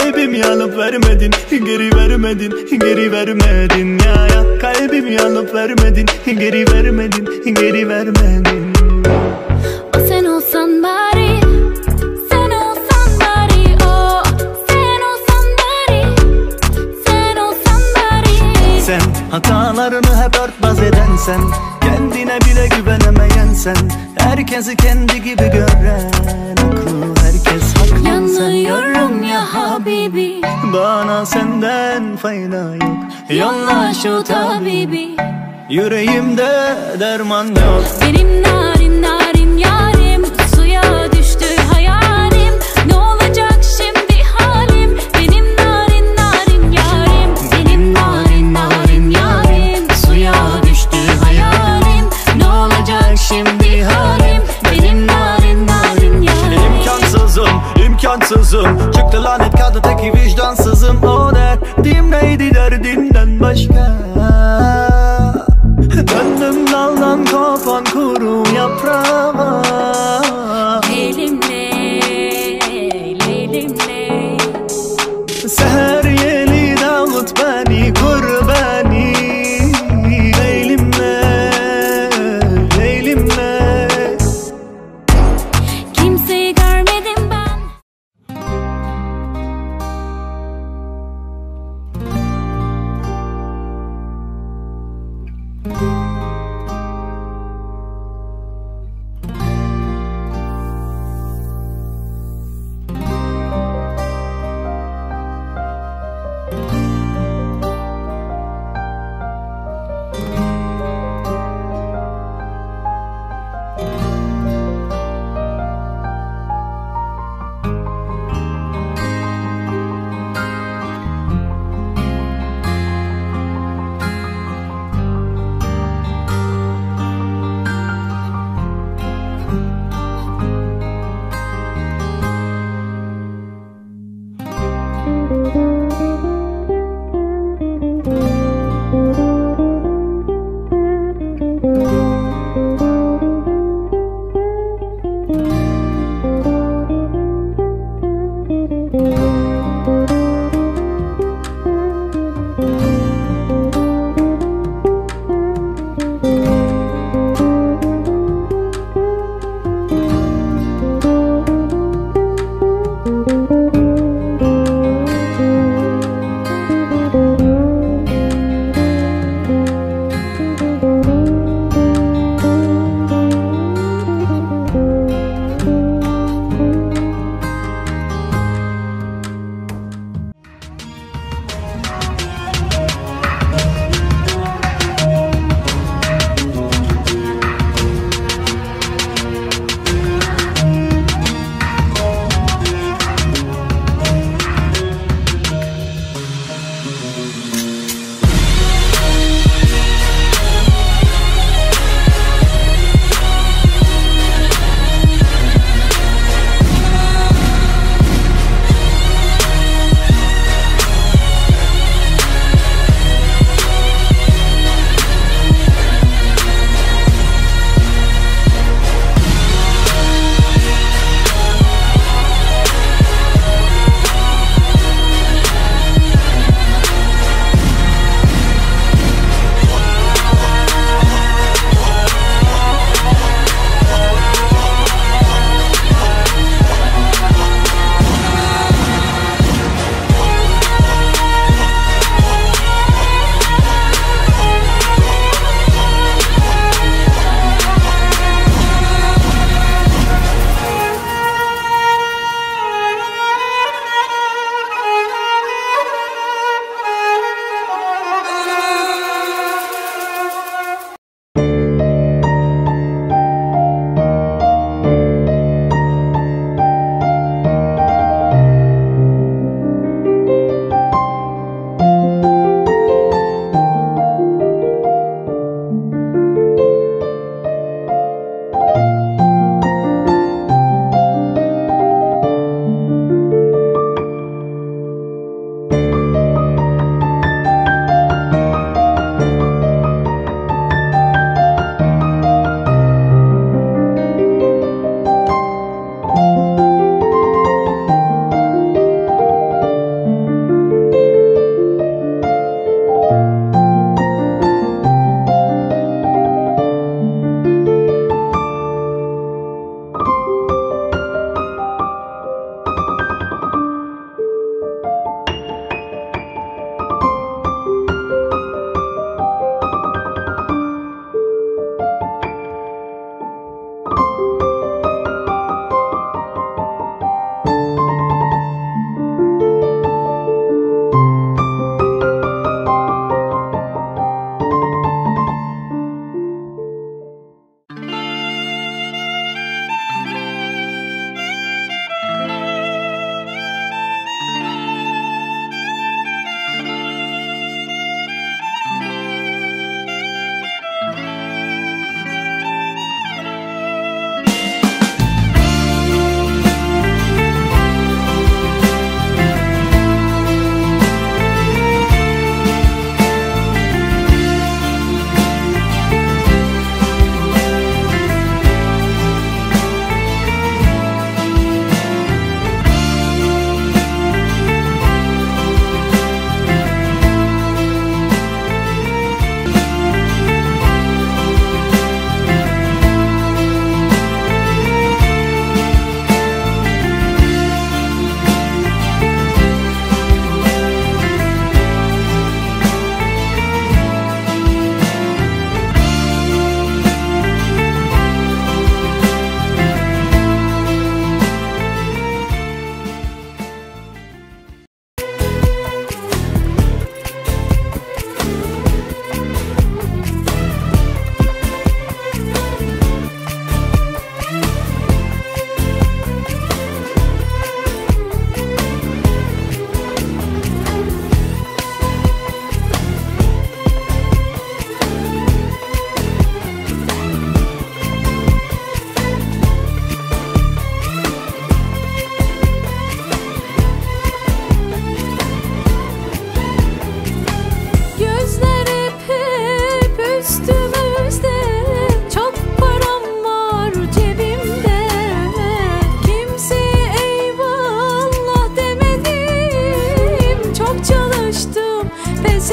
Kalbimi alıp vermedin, geri vermedin, geri vermedin ya ya. Kalbimi alıp vermedin, geri vermedin, geri vermedin. O sen olsan bari, sen olsan bari, o sen olsan bari, sen olsan bari. Sen hatalarını hep örtbas eden sen, kendine bile güvenemeyen sen, herkesi kendi gibi gören, aklı herkes haklı. Yanıyorum ya habibi, Bana senden fayda yok. yolla şu tabibi. Yüreğimde derman yok. Benim narin narin yarim, suya düştü hayalim. Ne olacak şimdi halim? Benim narin narin yarim, benim narin narin yarim, suya düştü hayalim. Ne olacak şimdi halim? Benim narin narin yarim. İmkansızım, imkansızım. Çıktı lanet kadın teki vicdansızım. O derdim neydi derdimden başka? Döndüm daldan kopan kuru yaprağa. Leylimle, leylimle. Seher yeli dağıt beni, kur beni. Leylimle, leylimle. Kimseyi görmedim ben.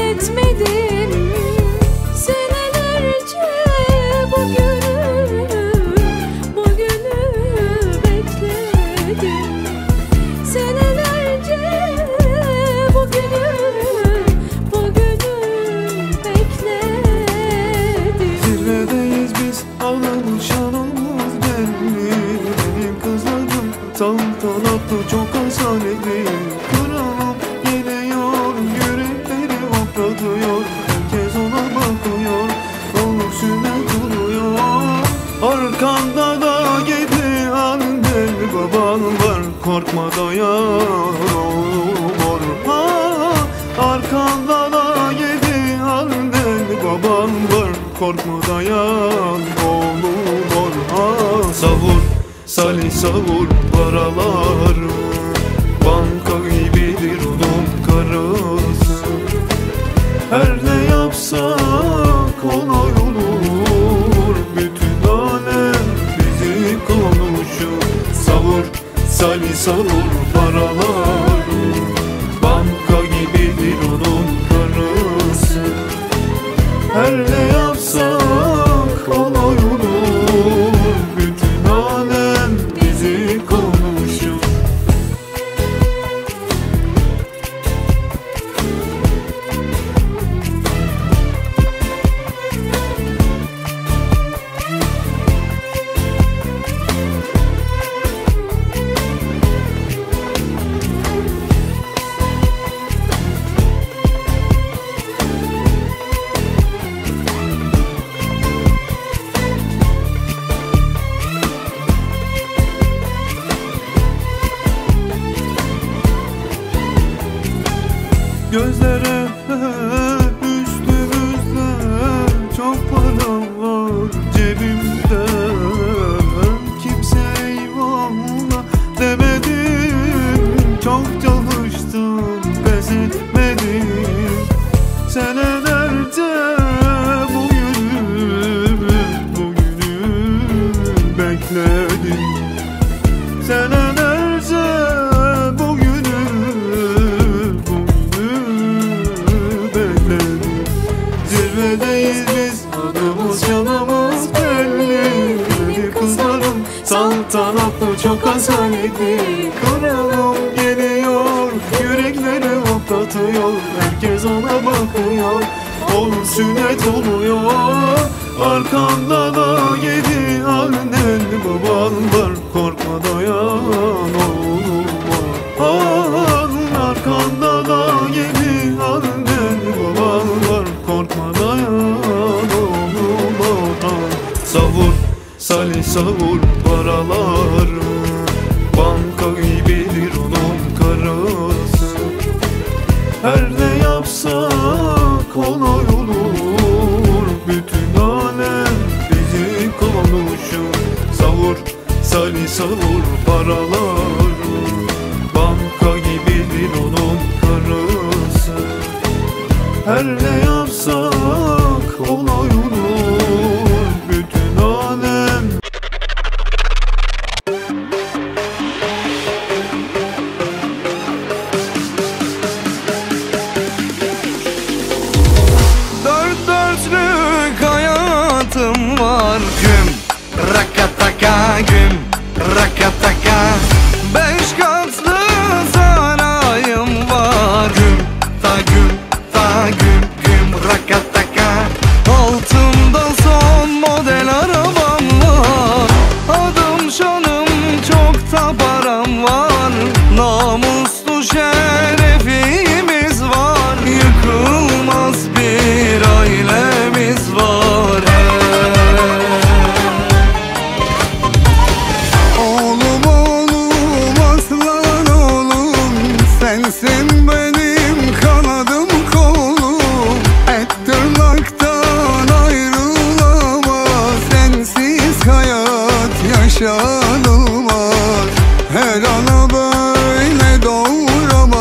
etmedim. Senelerce bugünü bekledim. Senelerce bugünü bekledim. Zirvedeyiz biz, ağlamış anamız benim kızlarım saltanatlı çok asaletli. Kralım geliyor, yürekleri hoplatıyor. Herkes ona bakıyor, olur sünnet oluyor. Arkanda da yedi annen baban var, korkma dayan oğlum ha. Arkanda da yedi annen baban var, korkma dayan oğlum ha. Savur Salih savur paralar, banka gibidir onun karısı. Her ne yapsak kolay olur, bütün alem bizi konuşur. Savur Salih savur paralar, banka gibidir onun karısı. Her ne yapsak kolay olur, bütün alem bizi konuşur. Gözlere üstümüzde çok para var cebimde. Kimse eyvallah demedim, çok çalıştım pes etmedim. Senelerce bugünü bekledim. Senelerce bugünü bekledim. Zirvedeyiz biz, adımız canımız belli. Kızlarım saltanatlı çok asaletli. Kralım geliyor, yürekleri hoplatıyor. Herkes ona bakıyor, olur sünnet oluyor. Arkanda da yedi annen baban var, korkma dayan oğlum han. Arkanda da yedi annen baban var, korkma dayan oğlum han. Savur Salih savur paralar, banka gibidir onun karısı. Her ne yapsak kolay olur, bütün alem bizi konuşur. Savur Salih savur paralar, banka gibidir onun karısı. Her ne yapsak kolay olur, bütün alem. Dört dörtlük hayatım var, güm rakataka güm rakataka. Beş katlı sarayım var, güm ta güm ta güm güm rakataka. Altımda son model arabam var, adım şanım çok da param var. Namuslu şerefimiz var, yıkılmaz bir ailemiz var. Oğlum oğlum aslan oğlum, sensin benim kanadım kolum. Et tırnaktan ayrılamaz, sensiz hayat yaşanılmaz. Her ana böyle doğuramaz.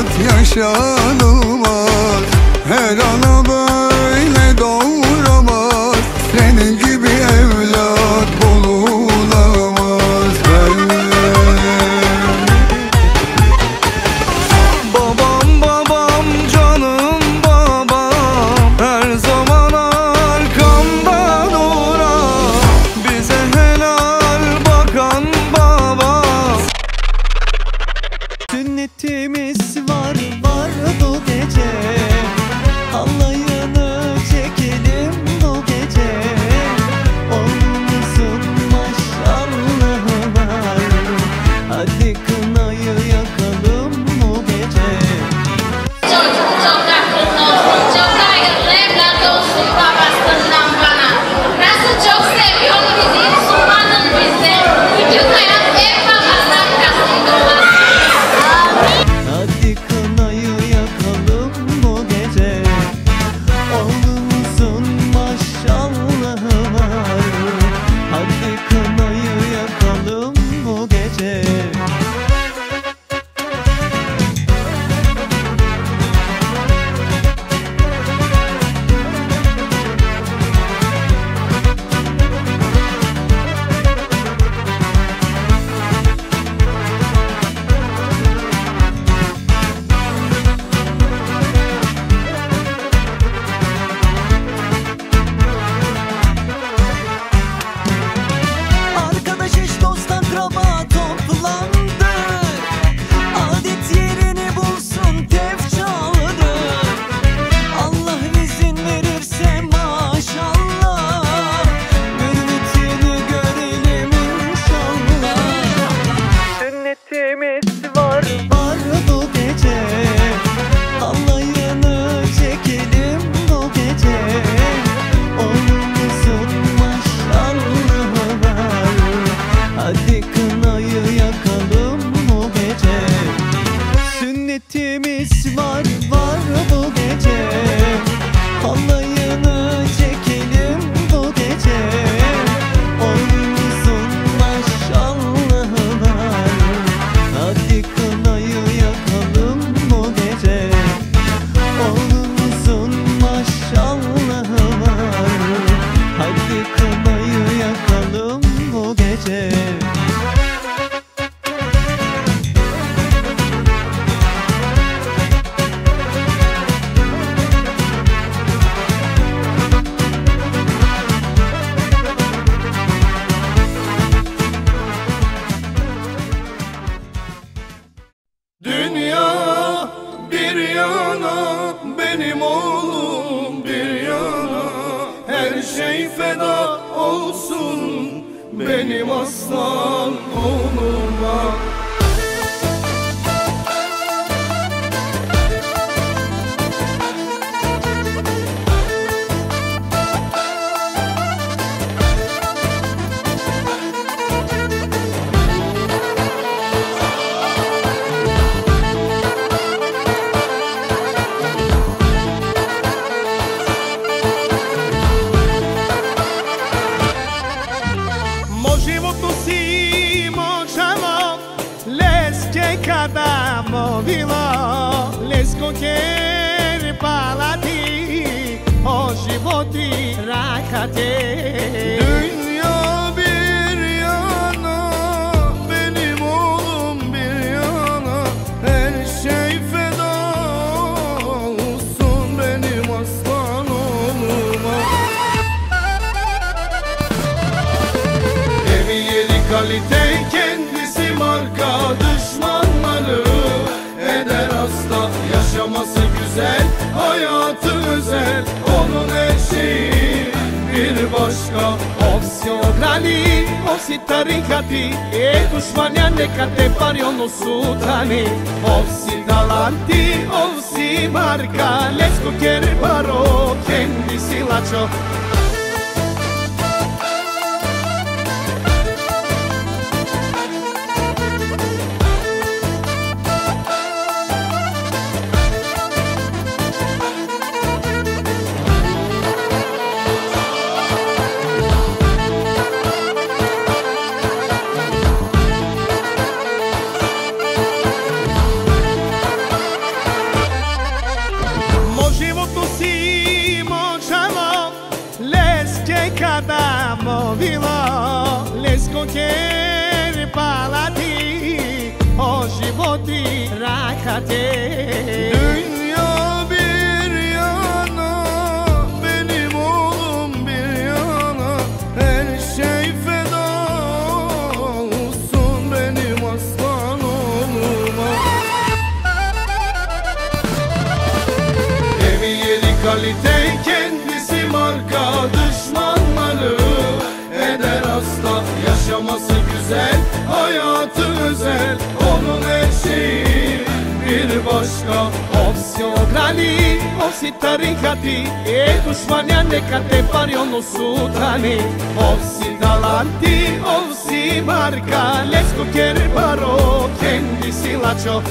hayat yaşanılmaz. Her ana böyle doğuramaz, senin gibi evlat bululamaz. Babam babam canım babam, her zaman arkamda duran, bize helal bakan baba. Sünnetimiz var bu gece, halayını çekelim bu gece. Oğlumuzun maşallahı var, hadi kınayı yakalım bu gece. Hadi kınayı yakalım bu gece. Oğlumuzun maşallahı var, hadi kınayı yakalım bu gece. Arkadaş eş dost akraba toplandı, adet yerini bulsun tef çaldı. Allah izin verirse maşallah, mürvetini görelim inşallah. Sünnetimiz var bu gece, halayını çekelim bu gece. Oğlumuzun maşallahı var, hadi kınayı yakalım bu gece. Sünnetimiz var bu gece, halayını çekelim bu gece. Oğlumuzun maşallahı var, hadi kınayı yakalım bu gece. Oğlumuzun maşallahı var, hadi kınayı yakalım bu gece. Dünya bir yana, benim oğlum bir yana, her şey feda olsun benim aslan oğluma. Quer para ti, o životi rakate. Dünya bir yana, benim oğlum bir yana, her şey feda olsun benim aslan oğluma. Evi yeri kalite, kendisi marka, düşmanları eder hasta. Yaşaması güzel, hayatı özel, onun her şeyi bir başka. Ovsi ograni, ovsi tarikati, dušmanja neka te pari ono sutani. Ovsi talanti, ovsi marka, lesko kere baro, kendisi lačo. kate. Dünya bir yana, benim oğlum bir yana. Her şey feda olsun benim aslan oğluma. Evi yeri kalite, kendisi marka, düşmanları eder hasta. Yaşaması güzel, hayatı özel, onun her şeyi bir başka. Ovsi ograni, ovsi tarikati, düşmanyan nekate pariono sutani. Ovsi galanti, ovsi marka, lesko kerbaro, kendisi laço.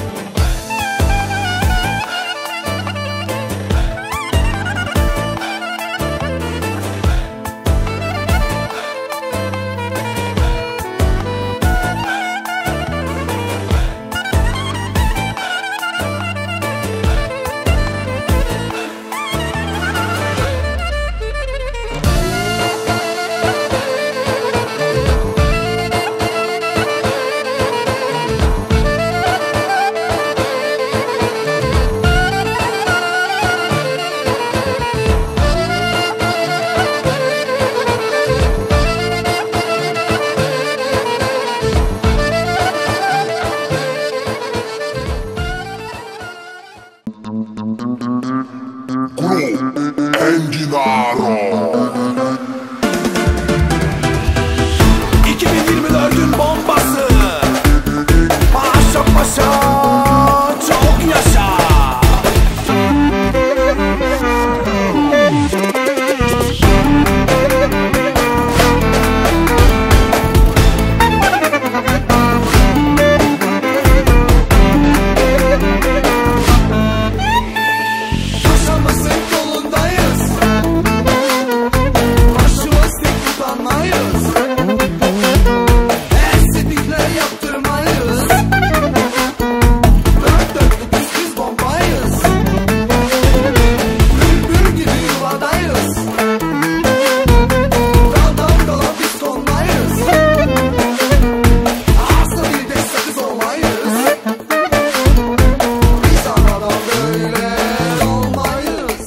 Enginaro 2024'ün bombası. Paşa paşa çok yaşa. Yaşamasın kolundayız, başımız dik tutanmayız. Estedikler yaptırmayız, dört dörtlük biz bombayız. Bülbül gibi yuvadayız, daldan dala biz konmayız. Asla bir de sakız olmayız, biz anadan böyle olmayız.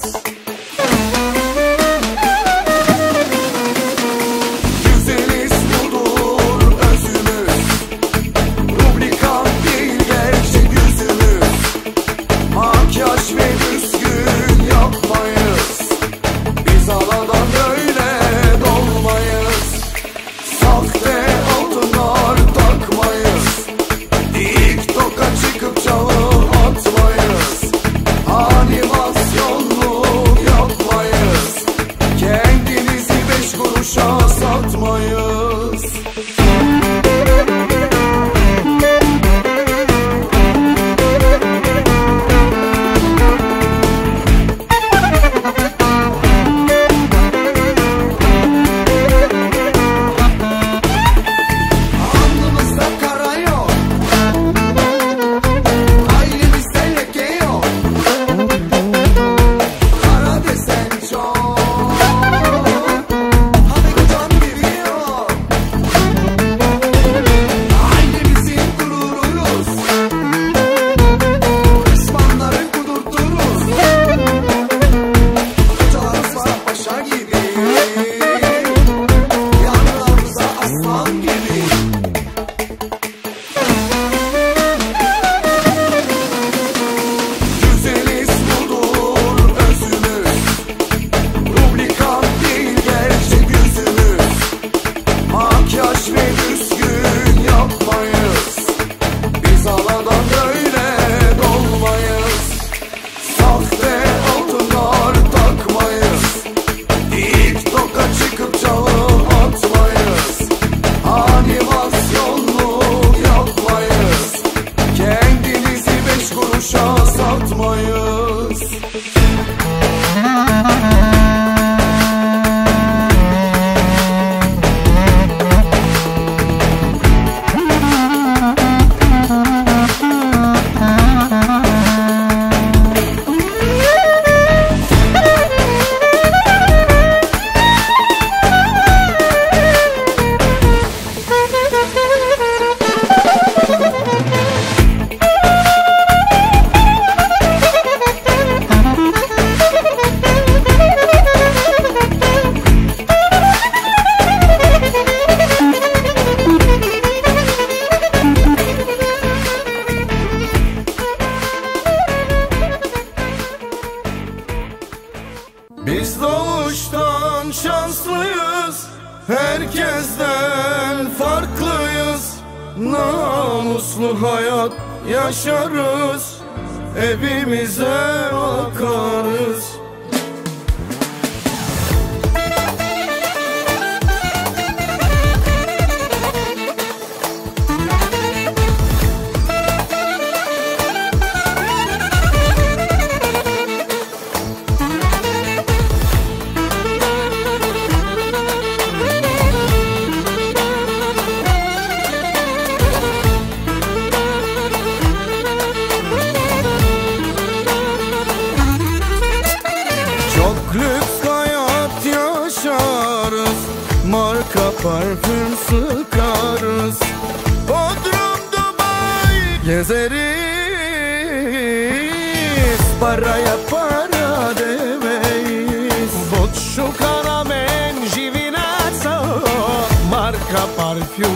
Güzeliz budur özümüz, rubrikan değil gerçek yüzümüz. Makyaj ve düzgün yapmayız, biz anadan böyle dolmayız. Sahte altınlar takmayız, TikTok'a çıkıp çalı atmayız. Animasyonlu yapmayız, kendinizi 5 kuruşa satmayız. Alnımızda kara yok, ailemizde leke yok. Kara desen çok, hadi kocan biri yok. Ailemizin gururuyuz, düşmanların kudurturuz. Kocalarımız var paşa gibi, yanlarımıza aslan gibi. Güzeliz budur özümüz, rubrikan değil gerçek yüzümüz. Makyaj ve düzgün yapmayız, biz aladan böyle dolmayız. Sahte altınlar takmayız, TikTok'a çıkıp çalı atmayız. Animasyonlu yapmayız, kendinizi 5 kuruşa satmayız. Biz doğuştan şanslıyız, herkesten farklıyız. Namuslu hayat yaşarız, evimize bakarız. Lüks hayat yaşarız, marka parfüm sıkarız, Bodrum Dubai gezeriz, paraya para demeyiz. Bocciu Caramen Givinato, marca parfüm